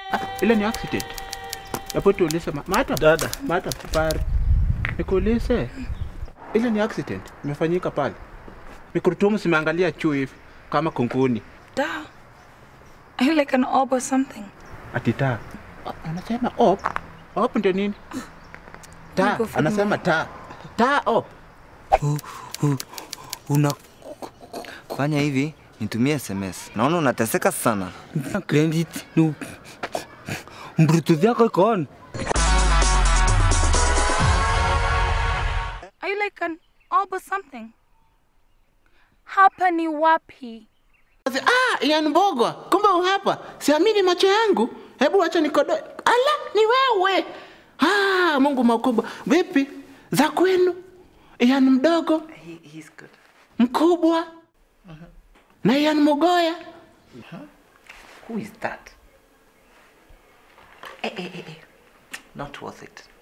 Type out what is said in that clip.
Ile ni accident. Hapo tuulize Mata. Dada. Mata pari. Nikuulize. Ile ni accident. Imefanyika pale. Mikurutumu simeangalia juu hivi kama kunguni. Da. Are you like an orb or something? Atita. Anasema orb. Orb ndio nini? Ta. Anasema ta. Ta orb. Fanya hivi, nitumie SMS. Naona unateseka sana. Credit no. Bluetooth yako iko on. Are you like an orb or something? Hapa ni wapi? Ian Mbogwa, kumbe hapa. Siamini macho yangu. Hebu acha nikodoe. Ala, ni wewe. Mungu makubwa. Vipi? Za kwenu? Ian mdogo? He's good. Mkubwa? Na Ian Mugoya? Who is that? Not worth it.